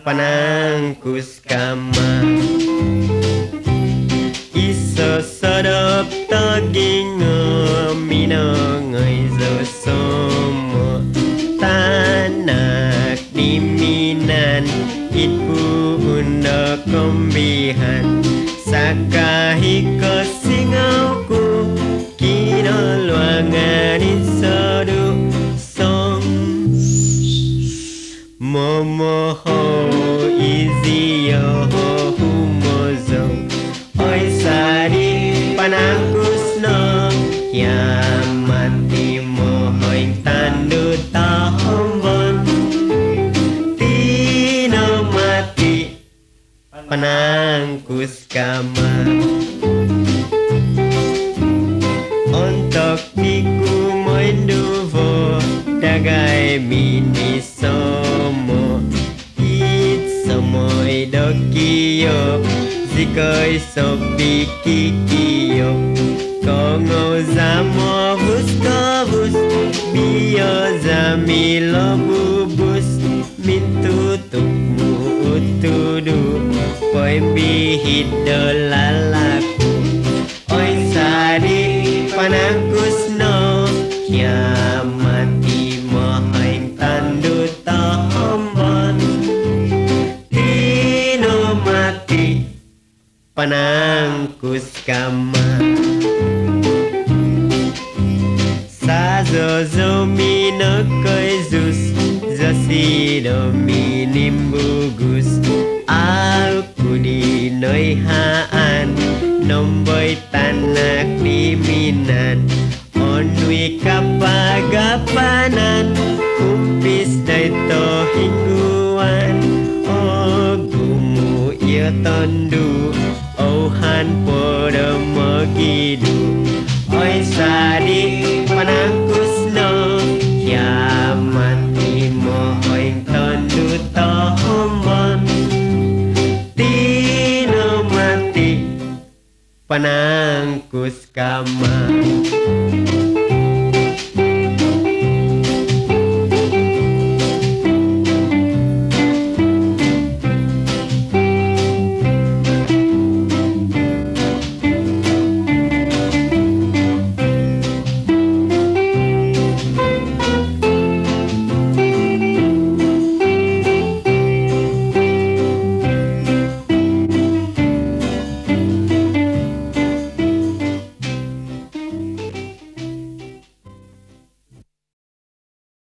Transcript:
panangkus kama iso sadap taging minangai somo tanak diminan ibu unda kombihan sakahi kesingauku kina luangan isodu song momoho izio humozong oi sari panangkusno kiamati mohoing tandu tahombon tino mati panangkus kama ontok diku moinduvo dagai mini somo it somoy dokiyo zikoi sopi kikiyo kongo zamo buskobus biyo zamilo bubus mintutukmu utudu poi bihid dolalaku oi sadi panangkusno kiamati mohaing tandu tohombon tino mati panangkus kama sazozo minokoizus zasido minimbugus aku di noihaan nomboi tanak diminan onwi kapagapanan kumpis daito hingguan ogumu ia tondu ohan podo mogidu oi sadi panangkusno kiamati mohoing tondu tohombon tino mati panangkus kama